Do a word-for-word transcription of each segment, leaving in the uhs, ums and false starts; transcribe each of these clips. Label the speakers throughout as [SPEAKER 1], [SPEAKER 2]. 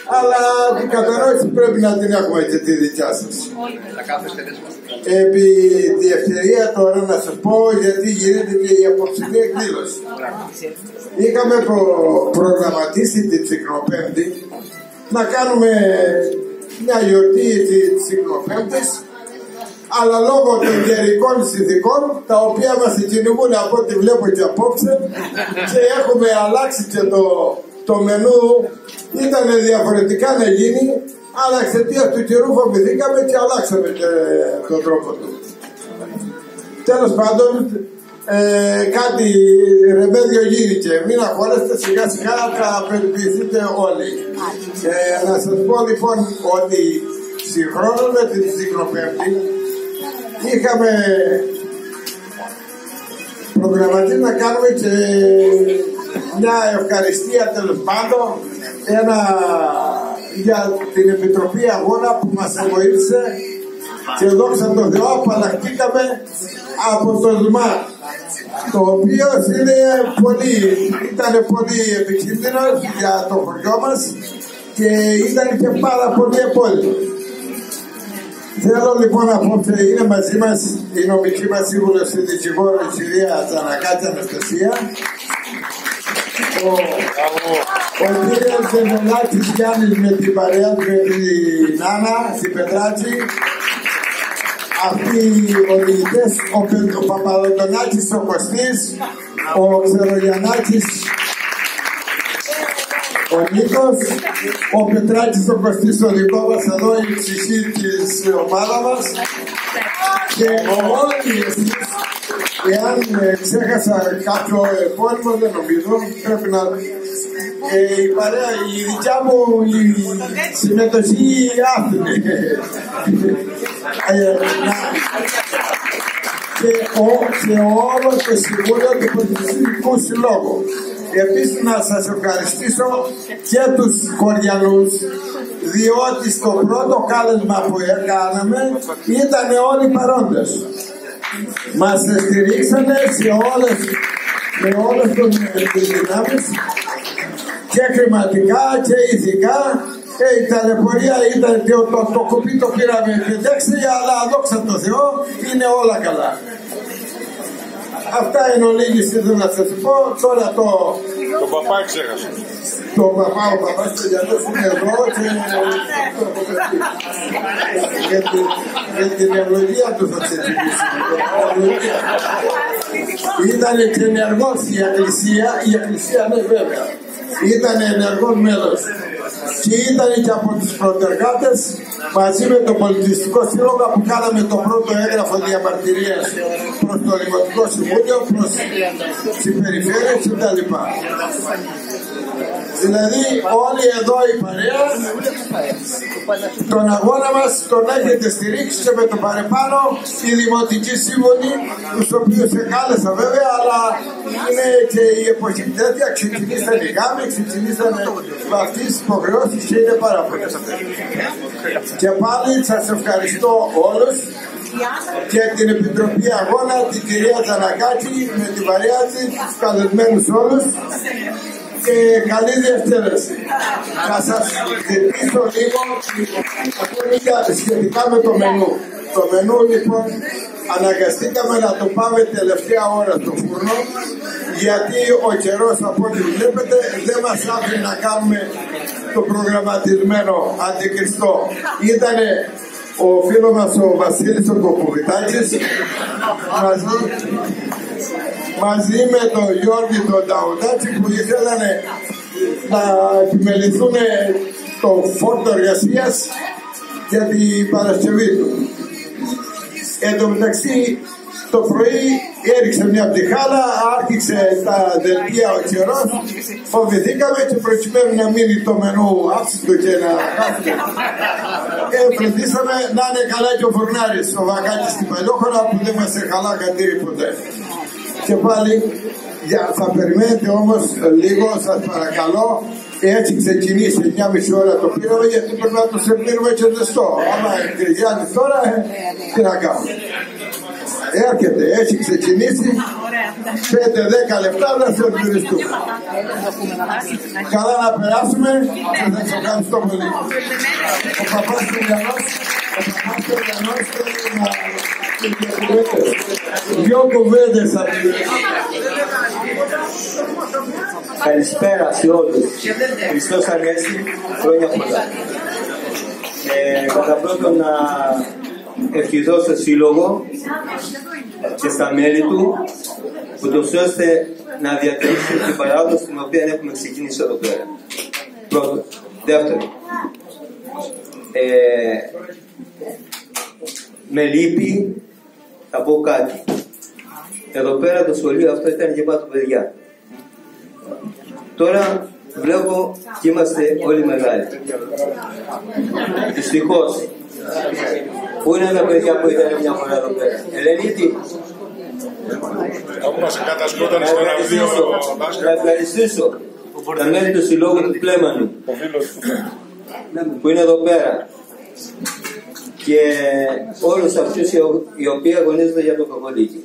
[SPEAKER 1] αλλά την κατανόηση πρέπει να την έχουμε και τη δικιά σας. Επί τη ευκαιρία τώρα να σας πω, γιατί γίνεται και η απόψινή εκδήλωση. Είχαμε προ... προγραμματίσει την Τσικνοπέμπτη να κάνουμε μια γιορτή της Τσικνοπέμπτης, αλλά λόγω των καιρικών συνθηκών, τα οποία μας κυνηγούν από ό,τι βλέπω και απόψε, και έχουμε αλλάξει και το, το μενού, ήταν διαφορετικά να γίνει, αλλά εξαιτίας του καιρού φοβηθήκαμε και αλλάξαμε και τον τρόπο του. Τέλος πάντων, ε, κάτι ρεμέδιο γίνηκε. Μην αγχώνεστε, σιγά σιγά θα περιποιηθείτε όλοι. Ε, να σας πω λοιπόν ότι συγχρόνως με την Τσικνοπέμπτη είχαμε προγραμματίσει να κάνουμε και μια ευχαριστία, τέλος πάντων, ένα για την Επιτροπή Αγώνα που μας βοήθησε, και δόξα τω Θεώ απαλλαχτήκαμε από το ΔΜΑ, το οποίο είναι πολύ, ήταν πολύ επικίνδυνο για το χωριό μας και ήταν και πάρα πολύ επώδυνο. Θέλω λοιπόν απόψε, είναι μαζί μας η νομική μας σύμβουλος, η δικηγόρο, η κυρία Τζανακάτση Αναστασία, ο, ο κύριος Ζενελάκης Γιάννης με την παρέα του, με την Άννα, την Πετράτσι, αυτοί οι οδηγητές, ο, ο Παπαδοντονάκης ο Κωστής, ο Ξερογιαννάκης ο Νίκος, ο Πετράκης ο Κωστής, ο δικό μας εδώ, η ψυχή της ομάδα μας, και όλοι εσείς, εάν ε, ξέχασα κάποιο επώνυμο, δεν νομίζω, πρέπει να... Ε, η παρέα, η δικιά μου η συμμετοχή άφηνε. ε, και, ο, και όλο το Συμβούλιο του Πολιτιστικού Συλλόγου. Επίσης να σας ευχαριστήσω και τους Κοριανούς, διότι στο πρώτο κάλεσμα που έκαναμε ήταν όλοι παρόντες. Μας στηρίξανε σε όλες, με όλες τις δυνάμεις, και χρηματικά και ηθικά. Ε, η ταλαιπωρία ήταν και το, το, το κουπί το πήραμε και δέξια, αλλά δόξα τω Θεώ είναι όλα καλά. Αυτά είναι ολίγης, ήθελα να σας πω. Τώρα το...
[SPEAKER 2] Τον παπά ξέχασα.
[SPEAKER 1] Το παπά, ο παπάς του γιατρός είναι εδώ και... για, την, για την ευλογία του θα ξεκινήσει. Ήταν και ενεργός η Εκκλησία, η Εκκλησία ναι βέβαια. Ήταν ενεργός μέλος. Και ήταν και από τους προτεργάτες, μαζί με το Πολιτιστικό Σύλλογο, που κάναμε το πρώτο έγγραφο διαμαρτυρίας προς το Δημοτικό Συμβούλιο, προς τις περιφέρειες κτλ. Δηλαδή όλοι εδώ η παρέα τον αγώνα μας τον έχετε στηρίξει, και με το παρεπάνω οι Δημοτικοί Σύμβολοι, τους οποίους εκάλεσα βέβαια, αλλά είναι και η εποχή τέτοια, ξεκινήσαν οι γάμοι, ξεκινήσαν αυτές τις υποχρεώσεις και είναι πάρα πολύ. Και πάλι σας ευχαριστώ όλους και την Επιτροπή Αγώνα, την κυρία Τζανακάκη με την παρέα της, τους καλεσμένους όλους, και καλή διευκόλυνση. Θα σας ζητήσω λίγο σχετικά με το μενού. Το μενού λοιπόν αναγκαστήκαμε να το πάμε τελευταία ώρα στο φούρνο, γιατί ο καιρός, από ό,τι βλέπετε, δεν μας άφηνε να κάνουμε το προγραμματισμένο αντικριστό. Ήτανε ο φίλος μας ο Βασίλης ο Κοκκουβιτάκης μαζί, μαζί με τον Γιώργη τον Ταουτάκη, που ήθελαν να επιμεληθούν το φόρτο εργασίας για την Παρασκευή του. Εν τω μεταξύ το πρωί έριξε μια πτυχάλα, άρχισε τα δελτία ο καιρός, φοβηθήκαμε και προκειμένου να μείνει το μενού άψητο και να χάσουμε, ε, φροντίσαμε να είναι καλά και ο φουρνάρης ο Βακάκης στην Παλιόχώρα, που δεν μας εχαλά κατήρι ποτέ. Και πάλι για, θα περιμένετε όμως λίγο, σας παρακαλώ. Έτσι ξεκινήσει μια μισή ώρα το πήραμε, γιατί πρέπει να το σερβίρουμε και ζεστό. Άμα κρυγιάνει τώρα, τι να κάνουμε. Έρχεται, έχει ξεκινήσει πέντε δέκα λεπτά να σε ευχαριστούμε. Καλά να περάσουμε και θα σας ευχαριστώ πολύ. Ο παπάς του Γιαννός, ο παπάς του Γιαννός θέλει να δυο κουβέντες θα πει.
[SPEAKER 3] Καλησπέρα σε όλους. Χριστός Ανέστη, χρόνια πολλά. Ε, κατά πρώτον να ευχηθώ στο Σύλλογο και στα μέλη του, ούτως ώστε να διατηρήσουμε την παράδοση την οποία έχουμε ξεκινήσει εδώ πέρα. Πρώτον. Δεύτερον, ε, με λύπη θα πω κάτι. Εδώ πέρα το σχολείο αυτό ήταν και πάνω παιδιά. Τώρα βλέπω και είμαστε όλοι μεγάλοι. Δυστυχώς, πού είναι τα παιδιά που ήταν μια φορά εδώ πέρα? Ελένητη,
[SPEAKER 2] Όπου μας κατασκόταν στον αυδείο μπάσκετ.
[SPEAKER 3] να ευχαριστήσω τα μέλη του Συλλόγου του Πλέμανου που είναι εδώ πέρα και όλους αυτούς οι οποίοι αγωνίζονται για το Κοκολίκι.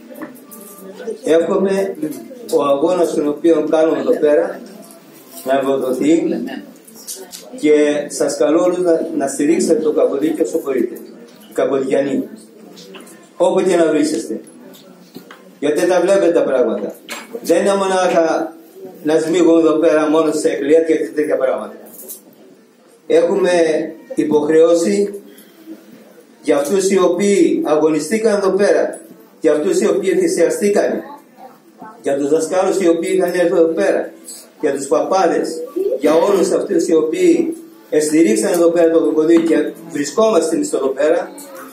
[SPEAKER 3] Εύχομαι ο αγώνας τον οποίο κάνουμε εδώ πέρα να ευοδοθεί και σας καλώ όλους να, να στηρίξετε το Καποδίκι όσο μπορείτε. Οι Καποδικιανοί. Όπου και να βρίσκεστε. Γιατί τα βλέπετε τα πράγματα. Δεν είναι μονάχα να σμίγουμε εδώ πέρα μόνο σε εκκλησία και τέτοια πράγματα. Έχουμε υποχρεώσει για αυτούς οι οποίοι αγωνιστήκαν εδώ πέρα, για αυτούς οι οποίοι θυσιαστήκαν, για τους δασκάλους οι οποίοι είχαν έρθει εδώ πέρα, για τους παπάδες, για όλους αυτούς οι οποίοι στηρίξαν εδώ πέρα το Κοκοδίκι και βρισκόμαστε εμείς εδώ πέρα.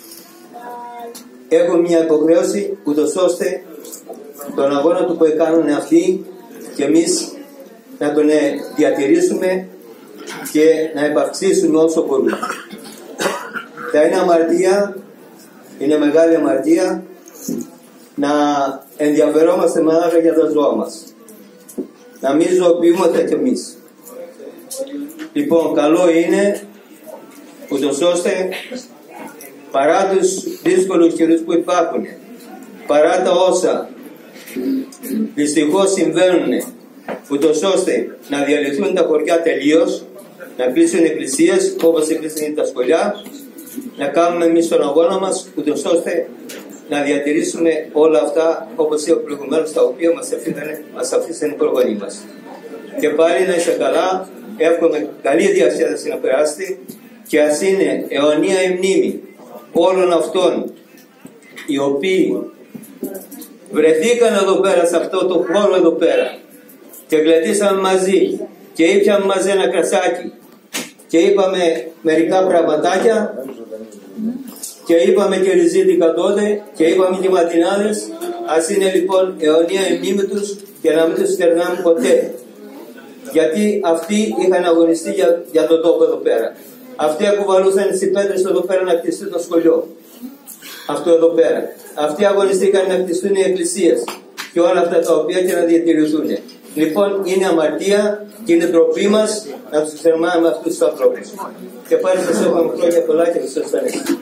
[SPEAKER 3] Έχω μια υποχρέωση ούτως ώστε τον αγώνα του που έκαναν αυτοί και εμείς να τον διατηρήσουμε και να επαυξήσουμε όσο μπορούμε. Θα είναι αμαρτία, είναι μεγάλη αμαρτία να ενδιαφερόμαστε μονάχα για τα ζώα μας. Να μην ζωοποιούμαστε κι εμείς. Λοιπόν, καλό είναι ούτως ώστε παρά τους δύσκολους καιρούς που υπάρχουν, παρά τα όσα δυστυχώς συμβαίνουν, ούτως ώστε να διαλυθούν τα χωριά τελείως, να κλείσουν εκκλησίες όπως έκλεισαν τα σχολιά, να κάνουμε εμείς τον αγώνα μας ούτως ώστε να διατηρήσουμε όλα αυτά όπως είπα προηγουμένως, τα οποία μας αφήσανε, μας αφήσανε οι προγονείς μας. Και πάλι να είστε καλά, εύχομαι καλή διασκέδαση να περάσετε και ας είναι αιωνία η μνήμη όλων αυτών οι οποίοι βρεθήκαν εδώ πέρα σε αυτό το χώρο εδώ πέρα και γλεντήσαμε μαζί και ήπιαμε μαζί ένα κρασάκι και είπαμε μερικά πραγματάκια και είπαμε και ριζίτικα τότε και είπαμε και ματινάδες. Ας είναι λοιπόν αιωνία η μνήμη τους και να μην τους ξεχνάμε ποτέ, γιατί αυτοί είχαν αγωνιστεί για, για τον τόπο εδώ πέρα. Αυτοί ακουβαλούσαν τις πέτρες εδώ πέρα να κτιστεί το σχολείο. Αυτό εδώ πέρα. Αυτοί αγωνιστήκαν να κτιστούν οι εκκλησίες και όλα αυτά τα οποία και να διατηρηθούν. Λοιπόν, είναι αμαρτία και είναι ντροπή μας να τους ξεχνάμε αυτούς τους ανθρώπους. Και πάλι σας εύχομαι χρόνια πολλά και Χριστός Ανέστη.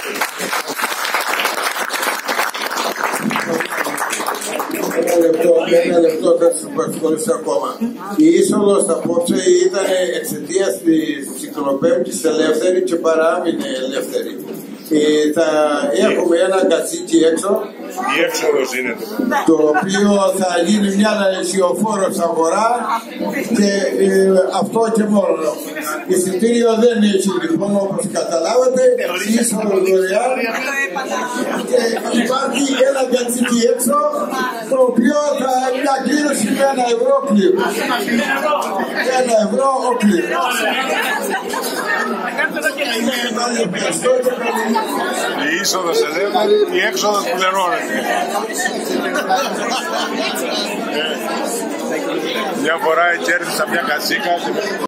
[SPEAKER 1] Ένα λεπτό, ένα λεπτό θα σας παρακολουθήσω ακόμα. Η είσοδος απόψε ήταν εξαιτίας της Ψυχροπέμπτης ελεύθερη και παράμεινε ελεύθερη. Ε, θα έχουμε ένα κατσίκι έξω,
[SPEAKER 2] Η έξοδος είναι το.
[SPEAKER 1] το οποίο θα γίνει μια λεσιοφόρος αγορά και ε, αυτό και μόνο. Εισιτήριο δεν έχει λοιπόν, όπως καταλάβατε, είσοδος δωρεάν και υπάρχει ένα κατσίκι έξω, το οποίο θα μια κλήρωση με ένα ευρώ κλήρωση. Ένα ευρώ ο κλήρωση.
[SPEAKER 2] Η είσοδος ελεύθερη, η έξοδος πληρώνεται. Μια φορά κέρδισα μια κατσίκα.